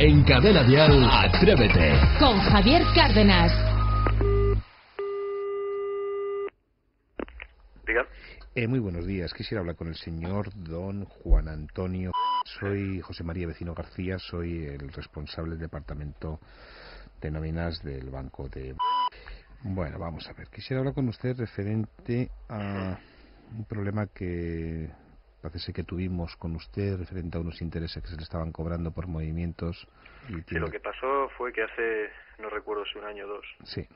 En Cadena Dial, Atrévete. Con Javier Cárdenas. Diga. Muy buenos días. Quisiera hablar con el señor don Juan Antonio. Soy José María Vecino García, soy el responsable del departamento de nóminas del Banco de... Bueno, vamos a ver. Quisiera hablar con usted referente a un problema que parece que tuvimos con usted, referente a unos intereses que se le estaban cobrando por movimientos. Sí, lo que pasó fue que hace, no recuerdo si un año o dos. Sí.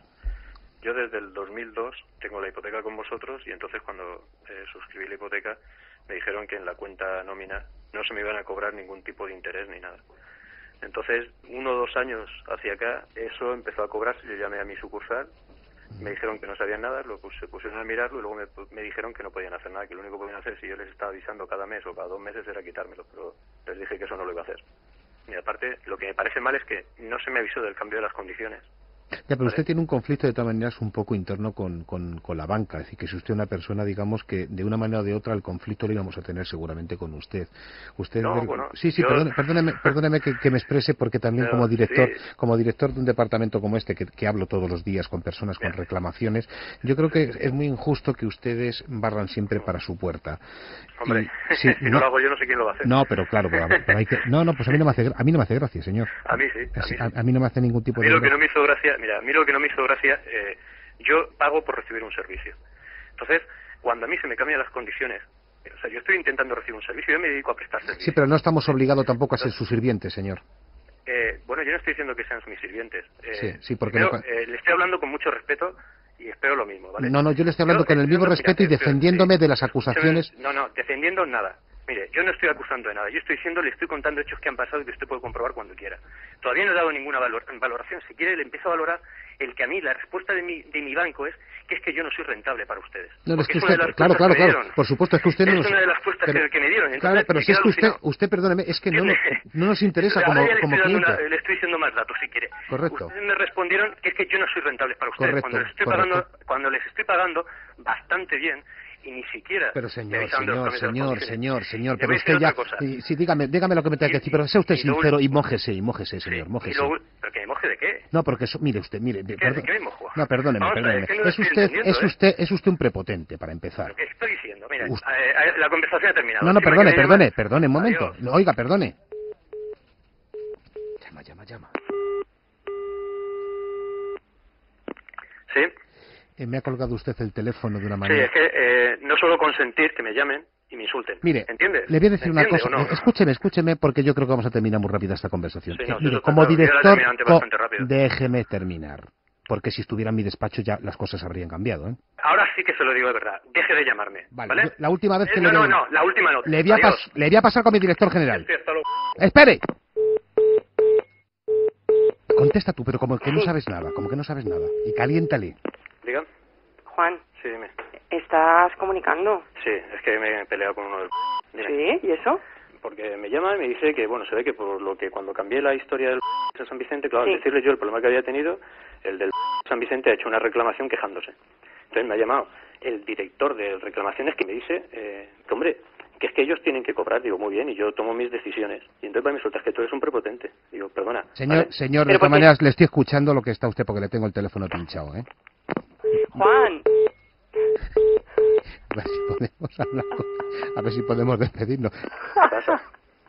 Yo desde el 2002 tengo la hipoteca con vosotros y entonces cuando suscribí la hipoteca me dijeron que en la cuenta nómina no se me iban a cobrar ningún tipo de interés ni nada. Entonces, 1 o 2 años hacia acá, eso empezó a cobrarse. Yo llamé a mi sucursal, me dijeron que no sabían nada, se pusieron a mirarlo y luego me dijeron que no podían hacer nada, que lo único que podían hacer si yo les estaba avisando cada mes o cada 2 meses era quitármelo, pero les dije que eso no lo iba a hacer. Y aparte, lo que me parece mal es que no se me avisó del cambio de las condiciones. Ya, pero usted tiene un conflicto de todas maneras un poco interno con la banca, es decir, que si usted es una persona, digamos, que de una manera o de otra el conflicto lo íbamos a tener seguramente con usted. Usted no, bueno, sí, yo... perdóneme que me exprese, porque también pero, como director de un departamento como este, que hablo todos los días con personas con reclamaciones, yo creo que es muy injusto que ustedes barran siempre para su puerta. Hombre, sí, si no lo hago yo no sé quién lo va a hacer. No, pero claro, pero hay que... No, pues a mí no me hace gracia, señor. A mí sí. A mí no me hace ningún tipo de... Lo que no me hizo gracia, mira, a mí lo que no me hizo gracia, yo pago por recibir un servicio. Entonces, cuando a mí se me cambian las condiciones, o sea, yo estoy intentando recibir un servicio, yo me dedico a prestar servicios. Sí, pero no estamos obligados tampoco a ser sus sirvientes, señor. Bueno, yo no estoy diciendo que sean mis sirvientes. Sí, porque... le estoy hablando con mucho respeto y espero lo mismo, ¿vale? No, yo le estoy hablando con el mismo respeto y defendiéndome de las acusaciones... No, defendiendo nada. Mire, yo no estoy acusando de nada, yo estoy diciendo, le estoy contando hechos que han pasado y que usted puede comprobar cuando quiera. Todavía no he dado ninguna valoración, si quiere le empiezo a valorar el que a mí, la respuesta de mi banco es que yo no soy rentable para ustedes. No, es que usted, claro, por supuesto, es que usted no nos... Es una de las respuestas que me dieron. Entonces, claro, pero si es que usted, perdóneme, es que no nos interesa como cliente. Le estoy diciendo más datos, si quiere. Correcto. Ustedes me respondieron que es que yo no soy rentable para ustedes. Correcto, cuando les estoy pagando bastante bien, y ni siquiera... Pero señor, pero usted ya... Sí, dígame lo que me tenga que decir, pero sea usted sincero y mójese, señor, mójese. ¿Pero que me moje de qué? No, porque mire... ¿De qué me mojo? No, perdóneme. Es usted un prepotente, para empezar. Lo que estoy diciendo, mira, la conversación ha terminado. No, perdone, un momento. No, oiga, perdone. Llama. ¿Sí? Me ha colgado usted el teléfono de una manera... Sí, es que no suelo consentir que me llamen y me insulten. Mire, ¿entiendes? Le voy a decir una cosa. No? Escúcheme, porque yo creo que vamos a terminar muy rápida esta conversación. Sí, mire, como director, déjeme terminar. Porque si estuviera en mi despacho ya las cosas habrían cambiado, ¿eh? Ahora sí que se lo digo de verdad. Deje de llamarme, ¿vale? La última vez que no, la última no. Le voy a pasar con mi director general. Sí, ¡Espere! Contesta tú, pero como que no sabes nada, Y caliéntale. Diga. Juan. Sí, dime. ¿Estás comunicando? Sí, es que me he peleado con uno del... Dime. ¿Sí? ¿Y eso? Porque me llama y me dice que, bueno, se ve que por lo que cuando cambié la historia del de San Vicente, claro, sí. Al decirle yo el problema que había tenido, el del San Vicente ha hecho una reclamación quejándose. Entonces me ha llamado el director de reclamaciones que me dice que, hombre, que es que ellos tienen que cobrar. Digo, muy bien, y yo tomo mis decisiones. Y entonces me sueltas que tú eres un prepotente. Digo, perdona. Señor, de todas maneras, le estoy escuchando lo que está usted porque le tengo el teléfono pinchado, ¿eh? Juan. A ver si podemos hablar, a ver si podemos despedirnos. ¿Qué pasa?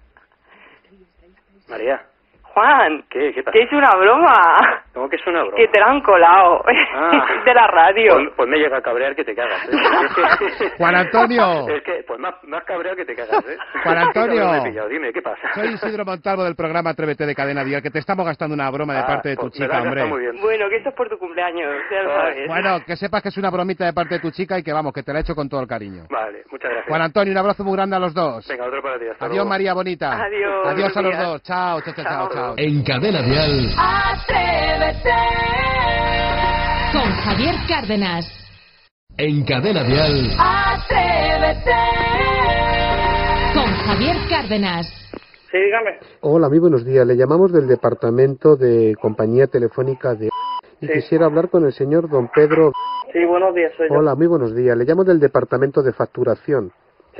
María. Juan. ¿Qué pasa? Que es una broma. ¿Cómo que es una broma? Que te la han colado. De la radio. Pues me llega a cabrear que te cagas, ¿eh? Juan Antonio. Es que, pues más cabreado que te cagas, ¿eh? Juan Antonio. Dime, ¿qué pasa? Soy Isidro Montalvo del programa Atrévete de Cadena Dial, que te estamos gastando una broma de parte de tu chica, hombre. Muy bien. Bueno, que esto es por tu cumpleaños, ya lo sabes. Bueno, que sepas que es una bromita de parte de tu chica y que vamos, que te la he hecho con todo el cariño. Vale, muchas gracias. Juan Antonio, un abrazo muy grande a los dos. Venga, otro para ti. Hasta Adiós, luego. María bonita. Adiós a los dos. Chao. En Cadena Dial. Atrévete. Con Javier Cárdenas. En Cadena Dial. Atrévete. Con Javier Cárdenas. Sí, dígame. Hola, muy buenos días. Le llamamos del departamento de compañía telefónica de... Y quisiera hablar con el señor don Pedro... Sí, buenos días, soy yo. Hola, muy buenos días. Le llamo del departamento de facturación. Sí.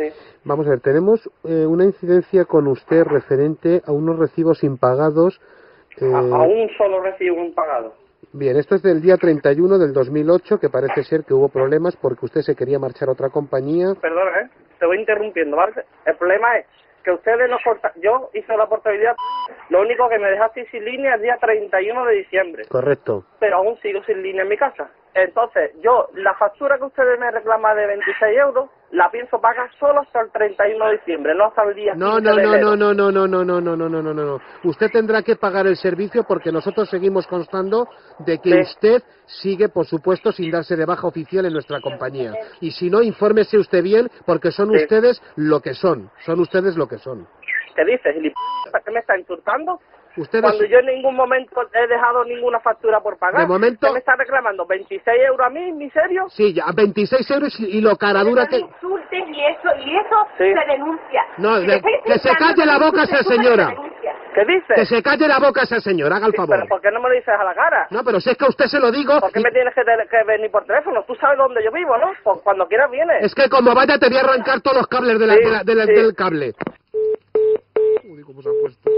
Sí. Vamos a ver, tenemos una incidencia con usted referente a unos recibos impagados. A un solo recibo impagado. Bien, esto es del día 31 del 2008, que parece ser que hubo problemas porque usted se quería marchar a otra compañía. Perdona, te voy interrumpiendo, ¿vale? El problema es que ustedes no cortan... Yo hice la portabilidad, lo único que me dejaste sin línea el día 31 de diciembre. Correcto. Pero aún sigo sin línea en mi casa. Entonces, yo, la factura que ustedes me reclaman de 26 euros, la pienso pagar solo hasta el 31 de diciembre, no hasta el día 15 de enero. No. Usted tendrá que pagar el servicio porque nosotros seguimos constando de que Sí. usted sigue, por supuesto, sin darse de baja oficial en nuestra compañía. Y si no, infórmese usted bien porque son Sí. ustedes lo que son. Son ustedes lo que son. ¿Qué dices, ¿Para qué me está insultando? Ustedes... Cuando yo en ningún momento he dejado ninguna factura por pagar. De momento... ¿Usted me está reclamando 26 euros a mí, en serio? Sí, ya, 26 euros y lo caradura que... No me insultes y eso Sí. se denuncia. No, Si te estoy que se insultando, calle la no me boca insultes, esa tú, señora. se denuncia. ¿Qué dices? Que se calle la boca esa señora, haga el Sí, favor. pero ¿por qué no me lo dices a la cara? No, pero si es que a usted se lo digo... ¿Por qué me tienes que venir por teléfono? Tú sabes dónde yo vivo, ¿no? Pues cuando quieras vienes. Es que como vaya te voy a arrancar todos los cables de Sí, sí. del cable. Uy, cómo se ha puesto.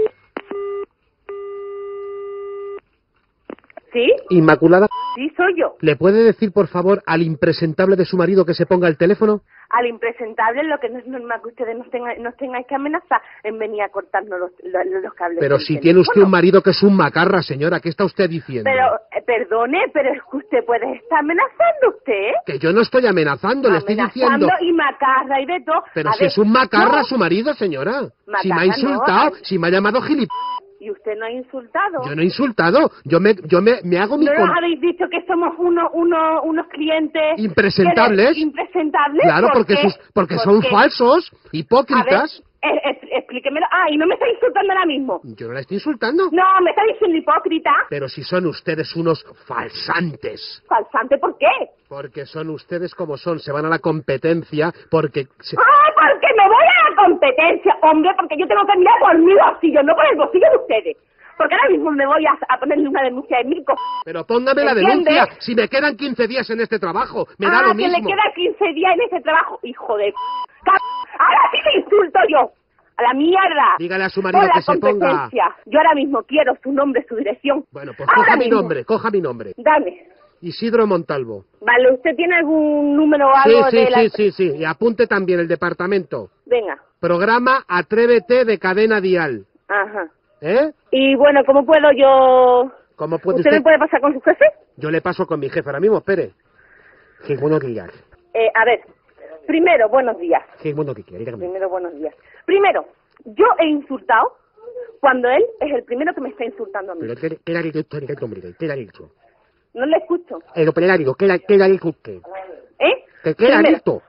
¿Sí? Inmaculada, Sí, soy yo. ¿le puede decir por favor al impresentable de su marido que se ponga el teléfono? Al impresentable, lo que no es normal que ustedes nos tengáis que amenazar en venir a cortarnos los cables. Pero del si tiene usted teléfono. un marido que es un macarra, señora, ¿qué está usted diciendo? Pero, perdone, pero es que usted puede estar amenazando usted. Que yo no estoy amenazando, le estoy diciendo... Amenazando y macarra y de todo. Pero A si ver, es un macarra no, su marido, señora. Si me ha Macarra insultado, no. si me ha llamado gilipollas. Y usted no ha insultado. Yo no he insultado, yo me hago mi... ¿No con- nos habéis dicho que somos unos clientes... Impresentables. Impresentables? Claro, ¿Por qué? porque ¿Por son qué? falsos, A ver, hipócritas. explíquemelo. Ah, y no me está insultando ahora mismo. Yo no la estoy insultando. No, me está diciendo hipócrita. Pero si son ustedes unos falsantes. Falsante, ¿por qué? Porque son ustedes como son, se van a la competencia porque... ¡Ah, porque me voy a la competencia! Hombre, porque yo tengo que mirar por mi bolsillo, no por el bolsillo de ustedes. Porque ahora mismo me voy a ponerle una denuncia de Mirko. Pero póngame la ¿Entiende? denuncia, si me quedan 15 días en este trabajo, me da lo que mismo. le queda 15 días en ese trabajo. Hijo de... Ahora sí me insulto yo. A la mierda. Dígale a su marido Por la que se ponga... competencia. Yo ahora mismo quiero su nombre, su dirección. Bueno, pues Ahora coja mi mismo. nombre, coja mi nombre. Dame. Isidro Montalvo. Vale, ¿usted tiene algún número o algo de la... Sí. Y apunte también el departamento. Venga. Programa Atrévete de Cadena Dial. Ajá. ¿Eh? Y bueno, ¿cómo puedo yo...? ¿Cómo puede ¿Usted usted? me puede pasar con su jefe? Yo le paso con mi jefe ahora mismo, espere. Qué bueno que ya. A ver, primero, buenos días. Qué bueno que quiere, dígame. Primero, buenos días. Primero, yo he insultado cuando él es el primero que me está insultando a mí. Pero ¿qué le ha dicho usted, hombre? ¿Qué le ha dicho? No le escucho. El operario, ¿qué le ha dicho usted? ¿Eh? ¿Qué le ha Primero, dicho?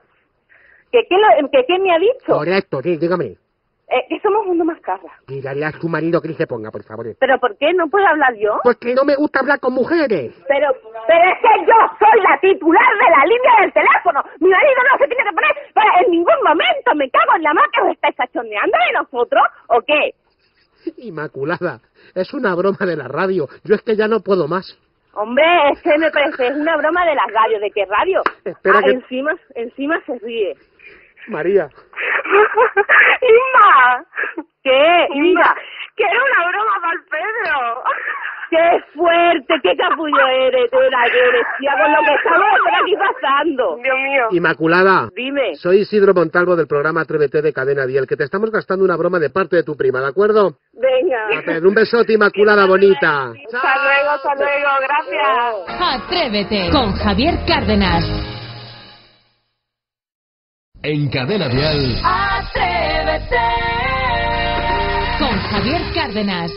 ¿Qué me ha dicho? Correcto, sí, dígame. Que somos uno más carras. Dígale a su marido que se ponga, por favor. ¿Pero por qué? ¿No puedo hablar yo? Porque no me gusta hablar con mujeres. Pero es que yo soy la titular de la línea del teléfono. Mi marido no se tiene que poner en ningún momento. Me cago en la mano que os estáis cachondeando de nosotros, ¿o qué? Inmaculada, es una broma de la radio. Yo es que ya no puedo más. Hombre, es que me parece, es una broma de las radios. ¿De qué radio? Espera que- encima se ríe. María. ¡Inma! ¿Qué? Inma, Que era una broma para el Pedro. ¡qué fuerte! ¡Qué capullo eres! ¡Qué eres! ¡Ya con lo que estamos aquí pasando! Dios mío. Inmaculada. Dime. Soy Isidro Montalvo del programa Atrévete de Cadena Dial, que te estamos gastando una broma de parte de tu prima, ¿de acuerdo? Venga. A ver, un besote, Inmaculada bonita. Hasta luego, gracias. Atrévete con Javier Cárdenas. En Cadena Dial, Atrévete con Javier Cárdenas.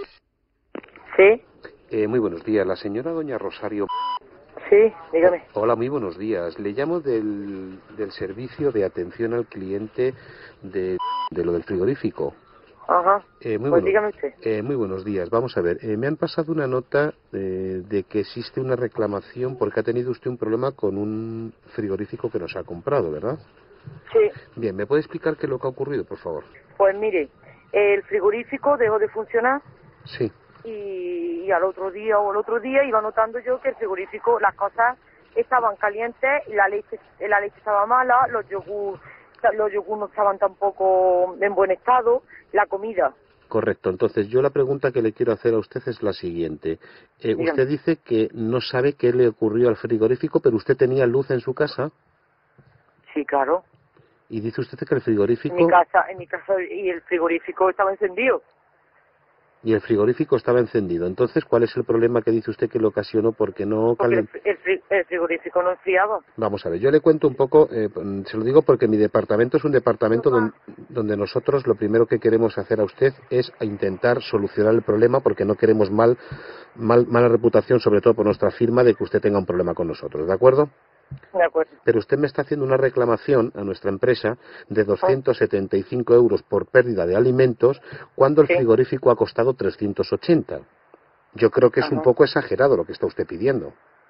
Sí, Muy buenos días, la señora doña Rosario. sí, dígame. Hola, muy buenos días. Le llamo del servicio de atención al cliente de lo del frigorífico. Ajá. Muy dígame usted. Muy buenos días. Vamos a ver, me han pasado una nota de que existe una reclamación porque ha tenido usted un problema con un frigorífico que nos ha comprado, ¿verdad? Sí, Bien, ¿me puede explicar qué es lo que ha ocurrido, por favor? pues mire, el frigorífico dejó de funcionar Sí. y al otro día o el otro día iba notando yo que el frigorífico, las cosas estaban calientes y la leche estaba mala, los yogur los yogur no estaban tampoco en buen estado, la comida. Correcto. Entonces, yo la pregunta que le quiero hacer a usted es la siguiente. Usted dice que no sabe qué le ocurrió al frigorífico, pero usted tenía luz en su casa. Sí, claro. Y dice usted que el frigorífico... En mi casa, y el frigorífico estaba encendido. Y el frigorífico estaba encendido. Entonces, ¿cuál es el problema que dice usted que lo ocasionó? Porque el frigorífico no enfriaba. Vamos a ver, yo le cuento un poco, se lo digo porque mi departamento es un departamento donde nosotros lo primero que queremos hacer a usted es intentar solucionar el problema, porque no queremos mala reputación, sobre todo por nuestra firma, de que usted tenga un problema con nosotros, ¿de acuerdo? De acuerdo. Pero usted me está haciendo una reclamación a nuestra empresa de 275 euros por pérdida de alimentos, cuando el frigorífico ha costado 380. Yo creo que es un poco exagerado lo que está usted pidiendo.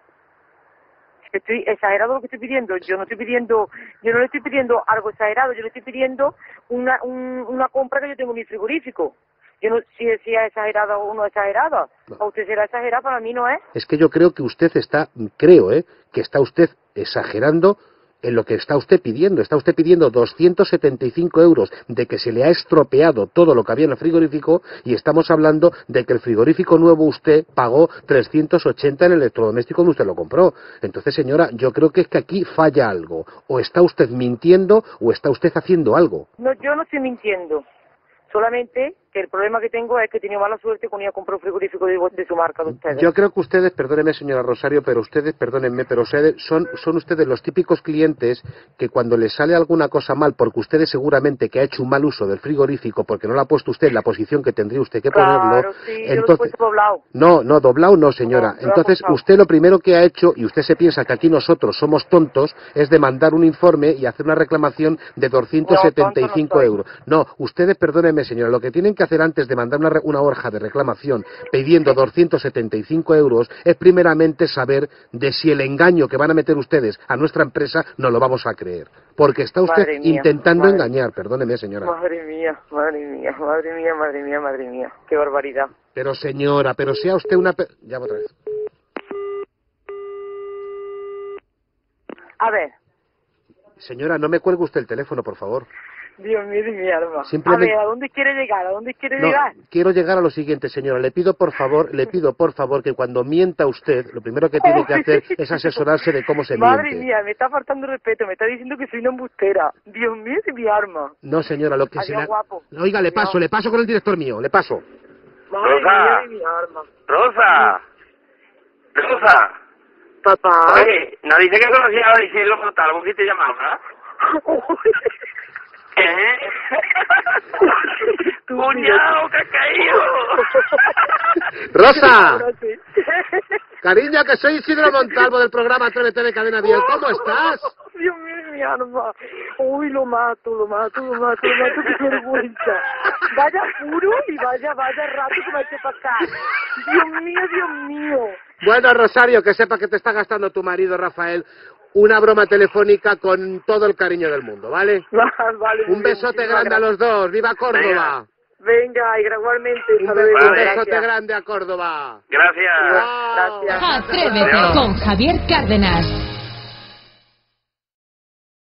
Exagerado lo que estoy pidiendo. Yo no le estoy pidiendo algo exagerado, yo le estoy pidiendo una compra que yo tengo en mi frigorífico. Yo no si es exagerada o no exagerada. ¿A usted será exagerada? Para mí no es. Es que yo creo que usted que está usted exagerando en lo que está usted pidiendo. Está usted pidiendo 275 euros de que se le ha estropeado todo lo que había en el frigorífico, y estamos hablando de que el frigorífico nuevo usted pagó 380 en el electrodoméstico donde usted lo compró. Entonces, señora, yo creo que es que aquí falla algo. O está usted mintiendo o está usted haciendo algo. No, yo no estoy mintiendo. Solamente que el problema que tengo es que he tenido mala suerte cuando iba a comprar un frigorífico de su marca de ustedes. Yo creo que ustedes, perdónenme señora Rosario, pero ustedes son ustedes los típicos clientes que cuando les sale alguna cosa mal, porque ustedes seguramente que ha hecho un mal uso del frigorífico, porque no lo ha puesto usted en la posición que tendría usted que ponerlo. Claro, sí, entonces, yo lo he puesto doblado. No, doblado no, señora. No, entonces usted lo primero que ha hecho, y usted se piensa que aquí nosotros somos tontos, es de mandar un informe y hacer una reclamación de 275 euros. No, ustedes, perdónenme señora, lo que tienen que hacer antes de mandar una hoja de reclamación pidiendo 275 euros es primeramente saber de si el engaño que van a meter ustedes a nuestra empresa no lo vamos a creer. Porque está usted intentando engañar, perdóneme señora. Madre mía, qué barbaridad. Pero señora, sea usted una... Ya otra vez. A ver. Señora, no me cuelgue usted el teléfono, por favor. Dios mío de mi alma. Simplemente... A ver, ¿a dónde quiere llegar? Llegar? Quiero llegar a lo siguiente, señora. Le pido por favor que cuando mienta usted, lo primero que tiene que hacer es asesorarse de cómo se miente. Madre mía, me está faltando respeto, me está diciendo que soy una embustera. Dios mío de mi alma. No, señora, lo que Adiós, guapo. Oiga, le paso con el director mío, le paso. Madre mía de mi alma. Rosa. Papá. Oye, ¿no dice que conocía a Isidro Montalvo que te llamaba? ¡Cuñado, que ha caído! ¡Rosa! Cariño, que soy Isidro Montalvo del programa Atrévete de Cadena Dial. ¿Cómo estás? Dios mío, mi alma. Uy, lo mato, qué vergüenza. Vaya puro y vaya rato que me ha hecho pasar. Dios mío. Bueno, Rosario, que sepa que te está gastando tu marido, Rafael, una broma telefónica con todo el cariño del mundo, ¿vale? Vale. Un besote grande a los dos. ¡Viva Córdoba! Venga, igualmente. Un besote grande a Córdoba. Gracias. Atrévete con Javier Cárdenas.